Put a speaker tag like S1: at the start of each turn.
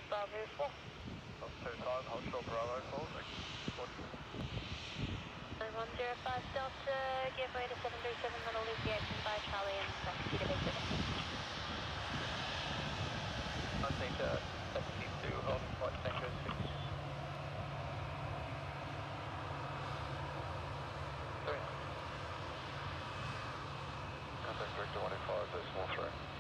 S1: Bravo 4.
S2: Altitude 5, hold short Bravo 4.
S1: 9105 Delta, give way to 737, that'll leave the action by Charlie and taxi to base 7.
S2: I need taxi to hold flight Tango 6. 3. Contact Victor 185, decimal 3.